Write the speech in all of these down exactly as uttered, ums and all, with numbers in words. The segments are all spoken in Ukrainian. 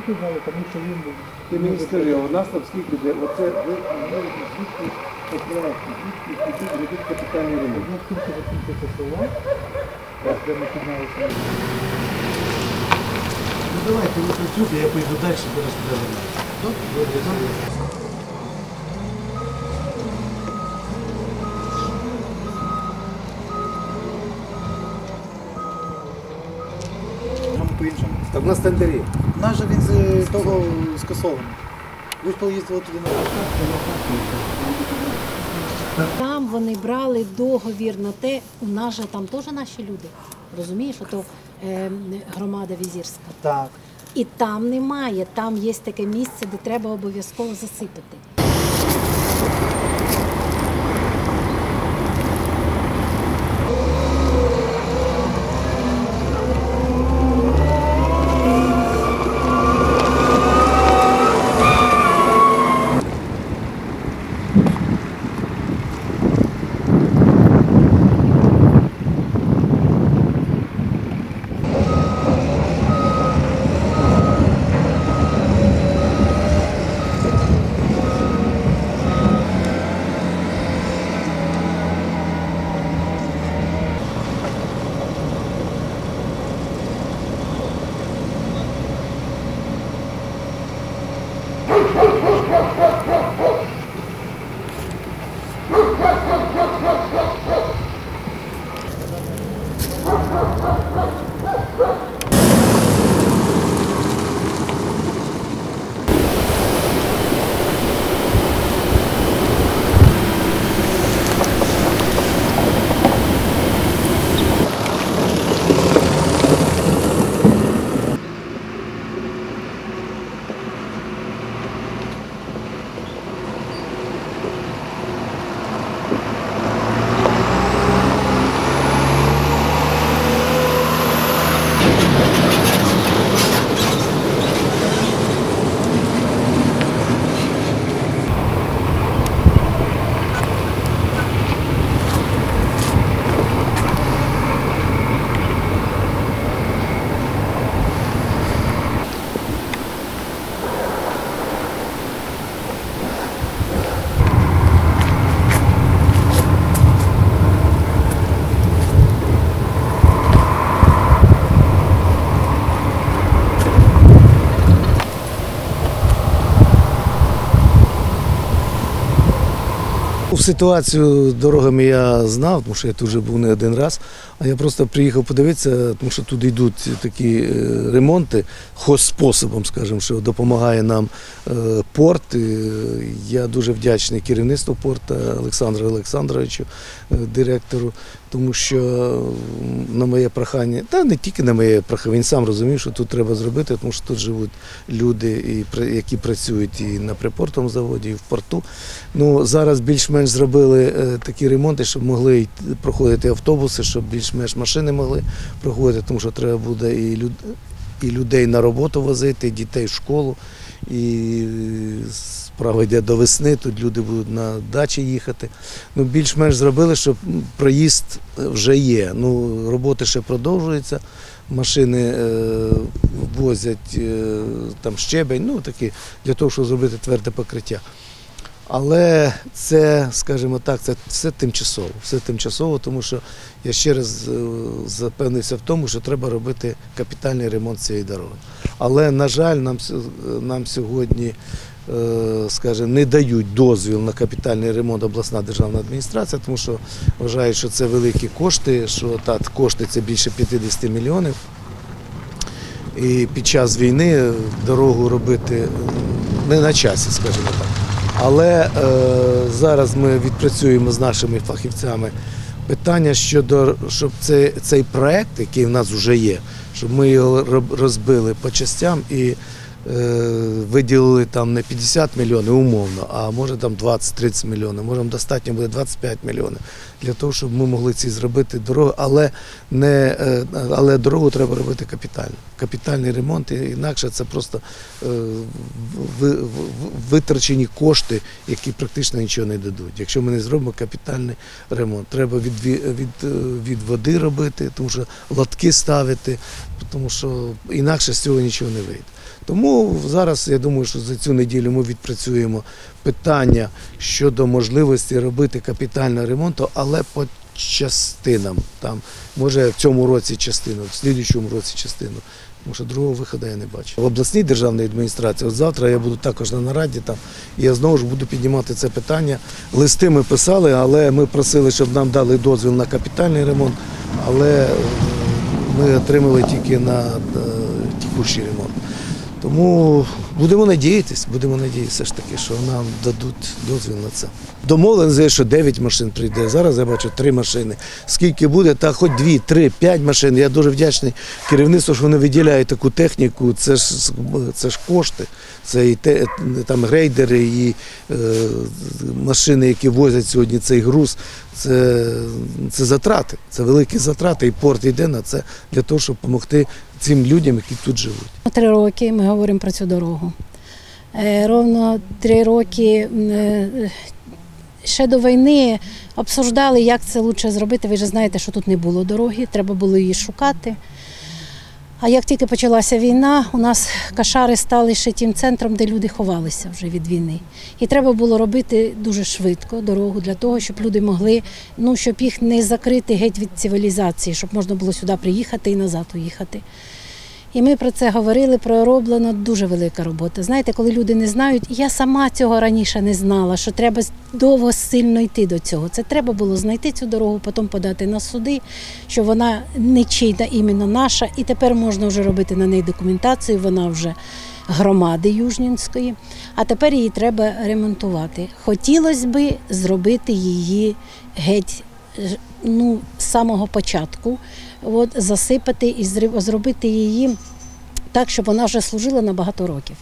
викликали, тому що він був. Ти мені скажи, у нас там скільки де? Оце ви звідки поправки, звідки тут робити капітальний ремонт? Ну, тільки закінчиться село, де ми піднялися. Ну давайте ви працюйте, я поїду далі, зараз туди вернуся. Добре? По-іншому. Так на стендарі. Наш же він з того скасований. Ви ж поїздили туди на Там вони брали договір на те, у нас же там теж наші люди. Розумієш, ото е, громада Візірська. Так. І там немає, там є таке місце, де треба обов'язково засипати. Ситуацію з дорогами я знав, тому що я тут вже був не один раз, а я просто приїхав подивитися, тому що тут йдуть такі ремонти, хозспособом, скажімо, що допомагає нам порт. Я дуже вдячний керівництву порту Олександру Олександровичу, директору, тому що на моє прохання, та не тільки на моє прохання, він сам розумів, що тут треба зробити, тому що тут живуть люди, які працюють і на припортовому заводі, і в порту. Ну, зараз більш-менш зробили такі ремонти, щоб могли проходити автобуси, щоб більш-менш машини могли проходити, тому що треба буде і, люд... і людей на роботу возити, і дітей в школу. І справа йде до весни, тут люди будуть на дачі їхати. Ну, більш-менш зробили, щоб проїзд вже є. Ну, роботи ще продовжуються, машини е, возять е, там щебень, ну, такі, для того, щоб зробити тверде покриття. Але це, скажімо так, це все тимчасово, все тимчасово, тому що я ще раз запевнився в тому, що треба робити капітальний ремонт цієї дороги. Але, на жаль, нам, нам сьогодні, скажімо, не дають дозвіл на капітальний ремонт обласна державна адміністрація, тому що вважають, що це великі кошти, що та, кошти це більше п'ятдесят мільйонів. І під час війни дорогу робити не на часі, скажімо так. Але е, зараз ми відпрацюємо з нашими фахівцями питання щодо, щоб цей, цей проєкт, який в нас вже є, щоб ми його розбили по частям і е, виділили там не п'ятдесят мільйонів умовно, а може там двадцять-тридцять мільйонів, може достатньо буде двадцять п'ять мільйонів, для того, щоб ми могли ці зробити дорогу, але, не, е, але дорогу треба робити капітально. Капітальний ремонт, інакше це просто е, ви, витрачені кошти, які практично нічого не дадуть. Якщо ми не зробимо капітальний ремонт, треба від, від, від води робити, тому що лотки ставити, тому що інакше з цього нічого не вийде. Тому зараз, я думаю, що за цю неділю ми відпрацюємо питання щодо можливості робити капітальний ремонт, але по частинам. Там, може, в цьому році частину, в слідчому році частину. Тому що другого виходу я не бачу. В обласній державній адміністрації, от завтра я буду також на нараді там, і я знову ж буду піднімати це питання. Листи ми писали, але ми просили, щоб нам дали дозвіл на капітальний ремонт, але ми отримали тільки на текущий ремонт. Тому будемо надіятися, будемо надіятися ж таки, що нам дадуть дозвіл на це. Домовлено, що дев'ять машин прийде, зараз я бачу три машини. Скільки буде, та хоч дві, три, п'ять машин. Я дуже вдячний керівництву, що вони виділяють таку техніку, це ж, це ж кошти, це і те, там грейдери, і е, машини, які возять сьогодні цей груз. Це, це затрати, це великі затрати, і порт йде на це для того, щоб допомогти цим людям, які тут живуть. Три роки ми говоримо про цю дорогу. Е, ровно три роки е, ще до війни обсуждали, як це краще зробити. Ви ж знаєте, що тут не було дороги, треба було її шукати. А як тільки почалася війна, у нас Кашари стали ще тим центром, де люди ховалися вже від війни. І треба було робити дуже швидко дорогу для того, щоб люди могли, ну, щоб їх не закрити геть від цивілізації, щоб можна було сюди приїхати і назад уїхати. І ми про це говорили, пророблена дуже велика робота. Знаєте, коли люди не знають, я сама цього раніше не знала, що треба довго сильно йти до цього. Це треба було знайти цю дорогу, потім подати на суди, що вона не чийна, іменно наша, і тепер можна вже робити на неї документацію, вона вже громади Южненської, а тепер її треба ремонтувати. Хотілося б зробити її геть, ну, з самого початку, от, засипати і зробити її так, щоб вона вже служила на багато років.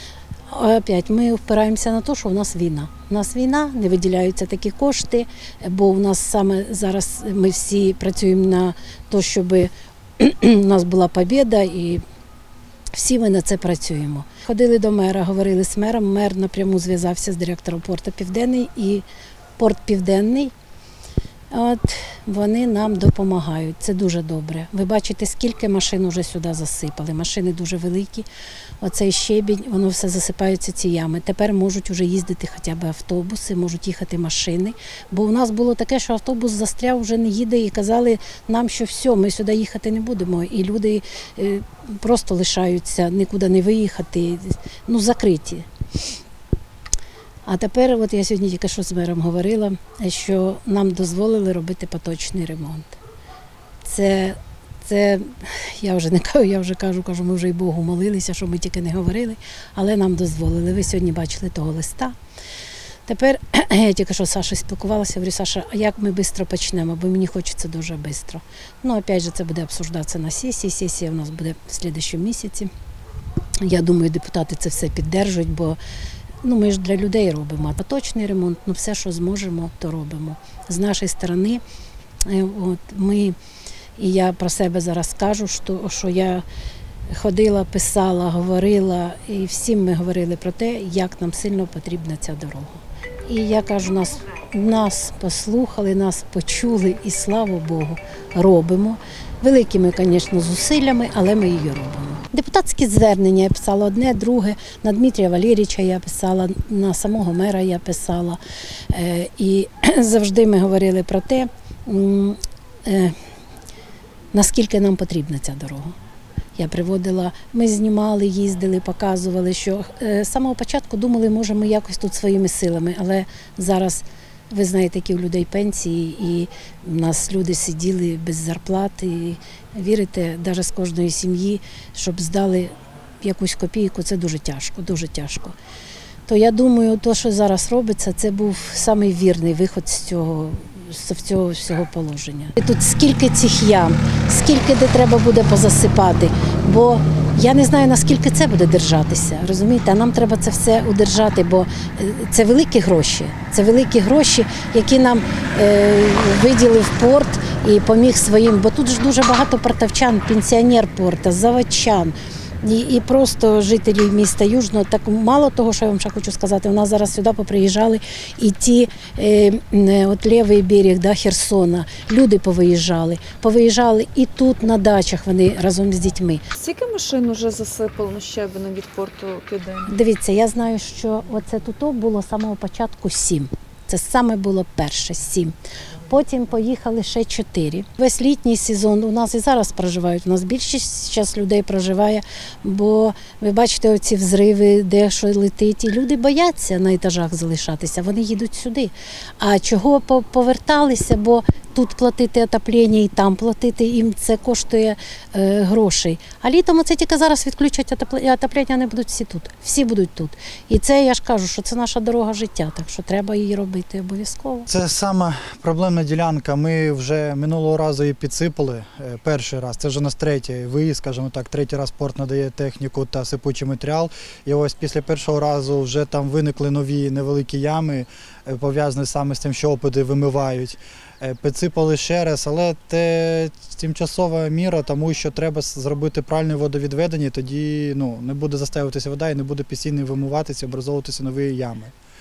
Опять ми впираємося на те, що у нас війна. У нас війна, не виділяються такі кошти, бо у нас саме зараз ми всі працюємо на те, щоб у нас була побєда, і всі ми на це працюємо. Ходили до мера, говорили з мером, мер напряму зв'язався з директором порту Південний, і порт Південний, от, вони нам допомагають, це дуже добре. Ви бачите, скільки машин вже сюди засипали, машини дуже великі, оцей щебінь, воно все засипається ці ями. Тепер можуть вже їздити хоча б автобуси, можуть їхати машини, бо у нас було таке, що автобус застряв, вже не їде, і казали нам, що все, ми сюди їхати не будемо, і люди просто лишаються, нікуди не виїхати, ну, закриті. А тепер, от я сьогодні тільки що з мером говорила, що нам дозволили робити поточний ремонт. Це, це я вже не кажу, я вже кажу, кажу, ми вже й Богу молилися, що ми тільки не говорили, але нам дозволили. Ви сьогодні бачили того листа. Тепер, я тільки що з Сашою спілкувалася, говорю, Саша, а як ми швидко почнемо, бо мені хочеться дуже швидко. Ну, опять же, це буде обсуждатися на сесії, сесія у нас буде в наступному місяці. Я думаю, депутати це все підтримують, бо ну, ми ж для людей робимо, а поточний ремонт, ну, все, що зможемо, то робимо. З нашої сторони, от, ми, і я про себе зараз кажу, що, що я ходила, писала, говорила, і всім ми говорили про те, як нам сильно потрібна ця дорога. І я кажу, нас, нас послухали, нас почули, і слава Богу, робимо. Великими, звісно, зусиллями, але ми її робимо. Депутатські звернення я писала одне, друге, на Дмитрія Валерійовича я писала, на самого мера я писала. І завжди ми говорили про те, наскільки нам потрібна ця дорога. Я приводила, ми знімали, їздили, показували, що з самого початку думали, може ми якось тут своїми силами, але зараз, ви знаєте, які у людей пенсії, і в нас люди сиділи без зарплати, і вірите, навіть з кожної сім'ї, щоб здали якусь копійку, це дуже тяжко, дуже тяжко. То я думаю, те, що зараз робиться, це був самий вірний виход з цього, з цього всього положення. І тут скільки цих ям, скільки де треба буде позасипати, бо я не знаю, наскільки це буде держатися, розумієте, а нам треба це все удержати, бо це великі гроші, це великі гроші, які нам е, виділив порт і поміг своїм, бо тут ж дуже багато портовчан, пенсіонер порта, заводчан, І, і просто жителі міста Южного, так мало того, що я вам ще хочу сказати, у нас зараз сюди поприїжджали і ті, е, от лівий берег, да, Херсона, люди повиїжджали, повиїжджали і тут на дачах вони разом з дітьми. Скільки машин вже засипано щебенем від порту Південний? Дивіться, я знаю, що оце тут було з самого початку сім. Це саме було перше сім. Потім поїхали ще чотири. Весь літній сезон у нас і зараз проживають. У нас більшість зараз людей проживає, бо ви бачите оці взриви, де що летить. І люди бояться на етажах залишатися, вони їдуть сюди. А чого по- поверталися, бо тут платити отоплення і там платити, їм це коштує е, грошей. А літом це тільки зараз відключать отоплення, отоплення вони будуть всі тут. Всі будуть тут. І це, я ж кажу, що це наша дорога життя, так що треба її робити обов'язково. Це сама проблемна ділянка. Ми вже минулого разу її підсипали. е, Перший раз. Це вже у нас третій виїзд, скажімо так. Третій раз порт надає техніку та сипучий матеріал. І ось після першого разу вже там виникли нові невеликі ями, е, пов'язані саме з тим, що опади вимивають. Е, Підсипали ще раз, але це тимчасова міра, тому що треба с- зробити правильне водовідведення, тоді ну, не буде застаюватися вода і не буде постійно вимиватися, образовуватися нові ями.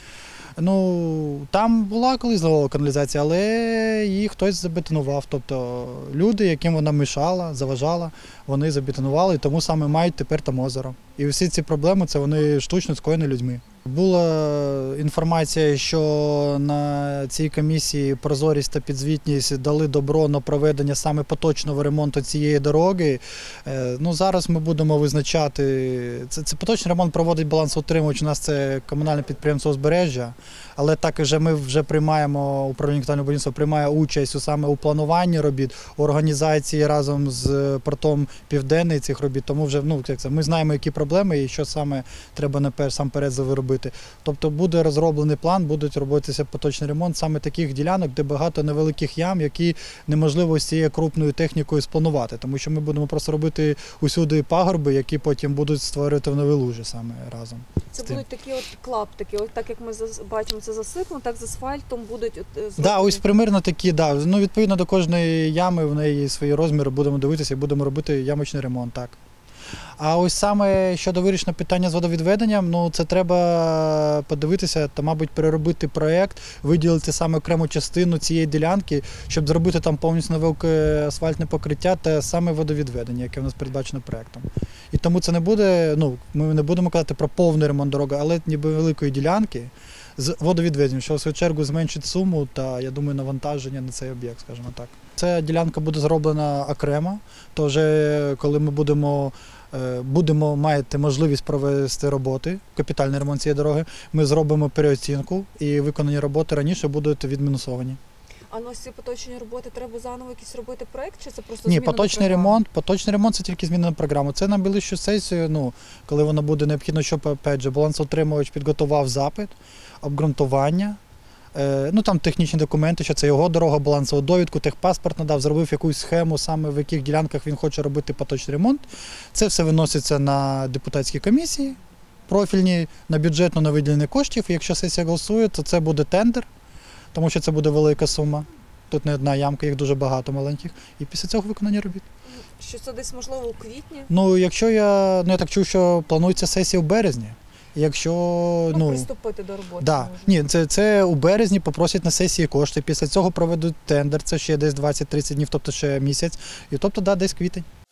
Ну, там була колись злова каналізація, але її хтось забетонував. Тобто люди, яким вона мішала, заважала, вони забетонували, і тому саме мають тепер там озеро. І всі ці проблеми це вони штучно скоєні людьми. Була інформація, що на цій комісії прозорість та підзвітність дали добро на проведення саме поточного ремонту цієї дороги. Е, Ну, зараз ми будемо визначати. Це, це поточний ремонт проводить балансоутримувач, у нас це комунальне підприємство «Узбережжя», але так вже ми вже приймаємо, управління капітального будівництва приймає участь у саме у плануванні робіт, у організації разом з портом Південний цих робіт. Тому вже ну, як це, ми знаємо, які проблеми і що саме треба насамперед робити. Тобто буде розроблений план, будуть робитися поточний ремонт саме таких ділянок, де багато невеликих ям, які неможливо з цією крупною технікою спланувати. Тому що ми будемо просто робити усюди пагорби, які потім будуть створювати нові лужі саме разом. Це з тим. будуть такі от клаптики, от так як ми зас- бачимо, це засипано, так з асфальтом будуть от, е, Так, зроблені. да, ось примерно такі, да. Ну, відповідно до кожної ями в неї свої розміри, будемо дивитися і будемо робити ямочний ремонт, так. А ось саме щодо вирішення питання з водовідведенням, ну це треба подивитися та, мабуть, переробити проєкт, виділити саме окрему частину цієї ділянки, щоб зробити там повністю нове асфальтне покриття та саме водовідведення, яке в нас передбачено проєктом. І тому це не буде, ну, ми не будемо казати про повний ремонт дороги, але ніби великої ділянки з водовідведенням, що в свою чергу зменшить суму та, я думаю, навантаження на цей об'єкт, скажімо так. Ця ділянка буде зроблена окремо, то вже коли ми будемо е, будемо мати можливість провести роботи, капітальний ремонт цієї дороги, ми зробимо переоцінку і виконані роботи раніше будуть відмінусовані. А на ось ці поточні роботи треба заново якийсь робити проєкт, чи це просто Ні, зміна до поточний програми? ремонт, поточний ремонт це тільки зміна на програму. Це на найближчу сесію, ну, коли воно буде необхідно, щоб, опять же, балансоутримувач підготував запит, обґрунтування, е, ну там технічні документи, що це його дорога, балансову довідку, техпаспорт надав, зробив якусь схему, саме в яких ділянках він хоче робити поточний ремонт. Це все виноситься на депутатські комісії, профільні, на бюджетно на виділення коштів. І якщо сесія голосує, то це буде тендер, тому що це буде велика сума. Тут не одна ямка, їх дуже багато маленьких. І після цього виконання робіт. Що це десь, можливо, у квітні? Ну, якщо я, ну, я так чув, що планується сесія в березні. Якщо, Ну, ну, приступити до роботи да. можна. Ні, це, це у березні попросять на сесії кошти, після цього проведуть тендер, це ще десь двадцять-тридцять днів, тобто ще місяць. І тобто, да, десь квітень.